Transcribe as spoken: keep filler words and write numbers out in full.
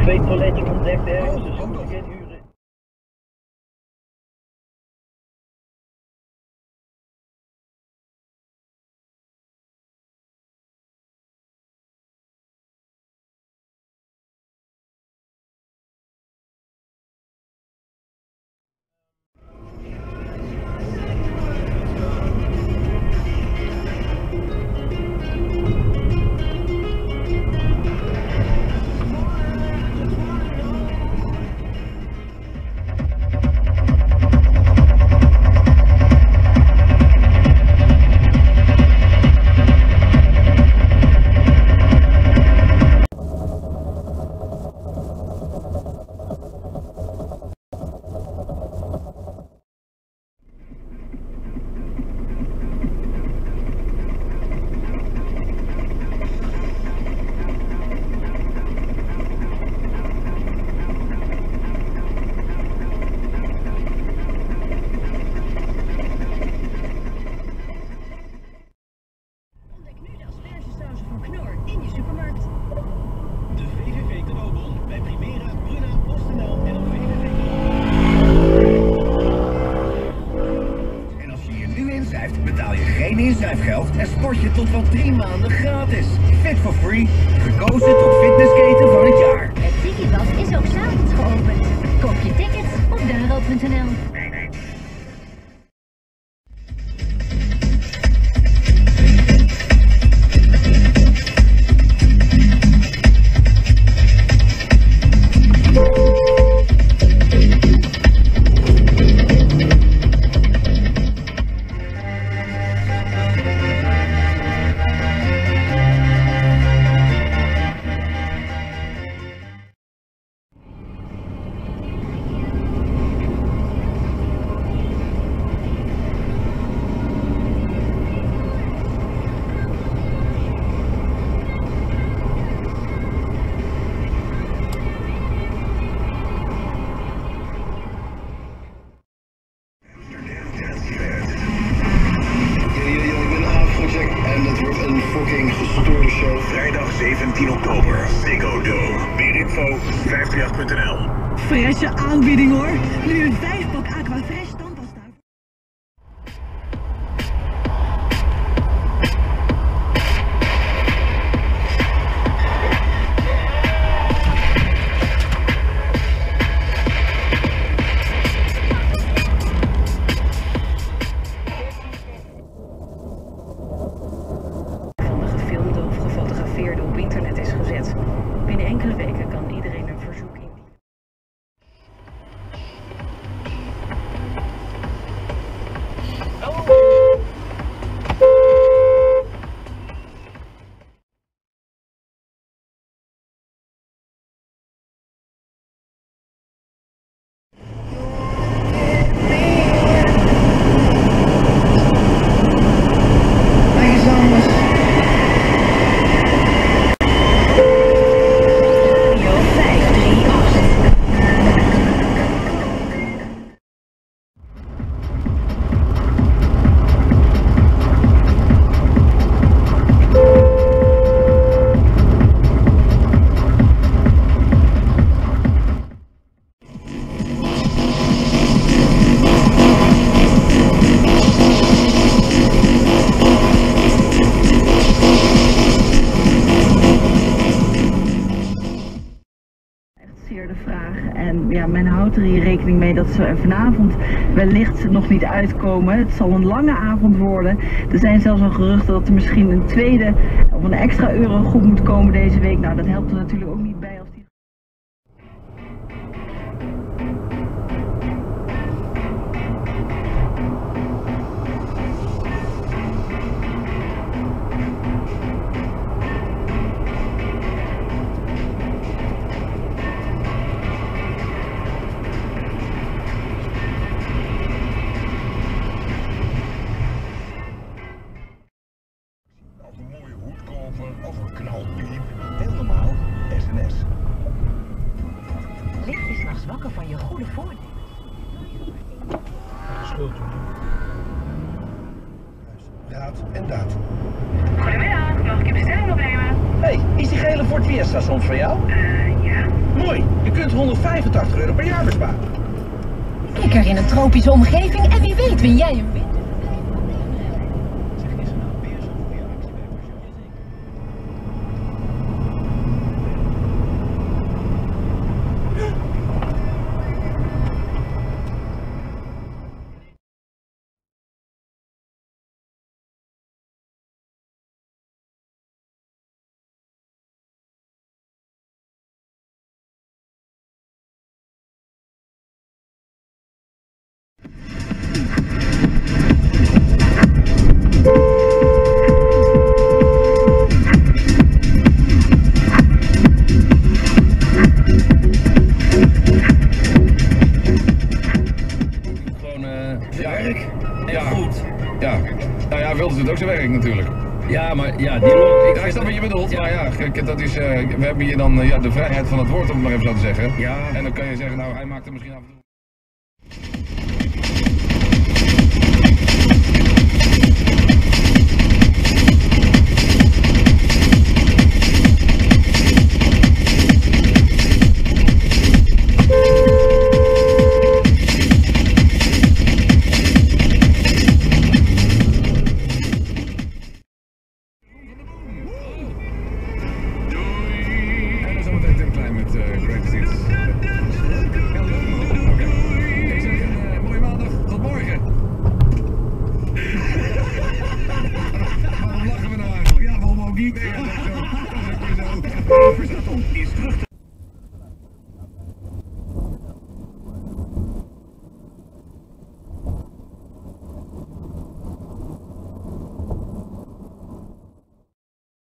privé toiletje ontdekt ergens, dus je moet geen huren. Betaal je geen inschrijfgeld en sport je tot wel drie maanden gratis. Fit for free, gekozen tot fitnessketen van het jaar. Het Tikibad is ook 's avonds geopend. Koop je tickets op daro punt n l. Vrijdag zeventien oktober, Ziggo Dome. Meer info, vijf drie acht punt n l. Frisse aanbieding hoor. Nu een vijf pak Aquafresh tandpasta. Op internet is gezet. Binnen enkele weken kan iedereen een verzoek indienen. De vraag. En ja, men houdt er hier rekening mee dat ze vanavond wellicht nog niet uitkomen. Het zal een lange avond worden. Er zijn zelfs al geruchten dat er misschien een tweede of een extra eurogroep moet komen deze week. Nou, dat helpt er natuurlijk ook niet bij als die... Of een knalpiep. Helemaal S N S. Lig je 's nachts wakker van je goede voornemen? Schuld doen. Raad en daad. Goedemiddag, mag ik je bestelling opnemen? Hé, hey, is die gele Ford Fiesta soms van jou? Uh, ja. Mooi, je kunt honderdvijfentachtig euro per jaar besparen. Lekker in een tropische omgeving en wie weet win jij een winter. Werk? En Ja. goed. Ja, nou ja, Wilders doet ook zijn werk natuurlijk. Ja, maar ja, die log... Ja, ik snap wat je bedoelt, Ja. maar ja, kijk, dat is, uh, we hebben hier dan uh, ja, de vrijheid van het woord, om het maar even zo te zeggen. Ja. En dan kan je zeggen, nou, hij maakt er misschien af en toe...